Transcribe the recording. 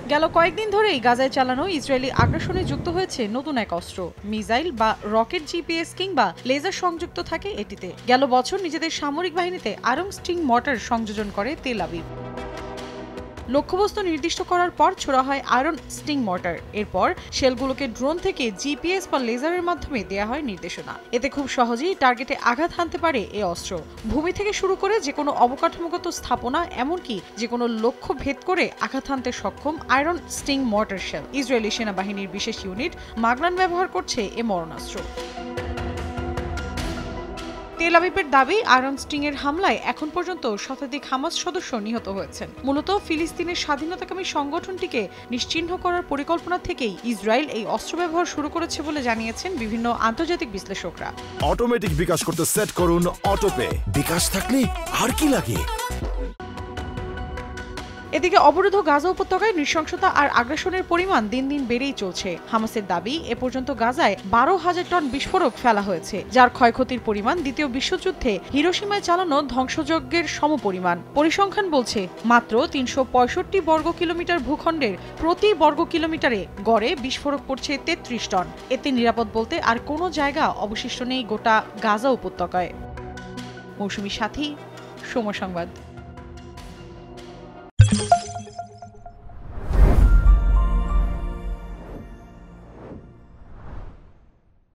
গেল কয়েকদিন ধরেই গাজায় চালানো ইসরায়েলি আগ্রাসনে যুক্ত হয়েছে নতুন এক অস্ত্র। মিসাইল বা রকেট, জিপিএস কিংবা লেজার সংযুক্ত থাকে এটিতে। গেল বছর নিজেদের সামরিক বাহিনীতে আয়রন স্টিং মর্টার সংযোজন করে তেল আবিব। লক্ষ্যবস্তু নির্দিষ্ট করার পর ছোড়া হয় আয়রন স্টিং মর্টার। এরপর শেলগুলোকে ড্রোন থেকে জিপিএস বা লেজারের মাধ্যমে দেয়া হয় নির্দেশনা। এতে খুব সহজেই টার্গেটে আঘাত হানতে পারে এই অস্ত্র। ভূমি থেকে শুরু করে যে কোনো অবকাঠামোগত স্থাপনা, এমনকি যে কোনো লক্ষ্য ভেদ করে আঘাত হানতে সক্ষম আয়রন স্টিং মর্টার শেল। ইসরায়েলি সেনাবাহিনীর বিশেষ ইউনিট মাগনান ব্যবহার করছে এ মরণাস্ত্র। তেল আবিবের দাবি, আয়রন স্টিং এর হামলায় এখন পর্যন্ত শতাধিক হামাস সদস্য নিহত হয়েছেন। মূলত ফিলিস্তিনের স্বাধীনতাকামী সংগঠনটিকে নিশ্চিহ্ন করার পরিকল্পনা থেকেই ইসরায়েল এই অস্ত্র ব্যবহার শুরু করেছে বলে জানিয়েছেন বিভিন্ন আন্তর্জাতিক বিশ্লেষকরা। অটোমেটিক বিকাশ করতে সেট করুন অটোপে। বিকাশ থাকলে আর কি লাগে। এদিকে অবরুদ্ধ গাজা উপত্যকায় নৃশংসতা আর আগ্রাসনের পরিমাণ দিন দিন বেড়েই চলছে। হামাসের দাবি, এ পর্যন্ত গাজায় 12,000 টন বিস্ফোরক ফেলা হয়েছে, যার ক্ষয়ক্ষতির পরিমাণ দ্বিতীয় বিশ্বযুদ্ধে হিরোশিমায় চালানো ধ্বংসযজ্ঞের সমপরিমাণ। পরিসংখ্যান বলছে মাত্র 365 বর্গ কিলোমিটার ভূখণ্ডের প্রতি বর্গ কিলোমিটারে গড়ে বিস্ফোরক পড়ছে 33 টন। এতে নিরাপদ বলতে আর কোনো জায়গা অবশিষ্ট নেই গোটা গাজা উপত্যকায়। মৌসুমী সাথী, সময় সংবাদ।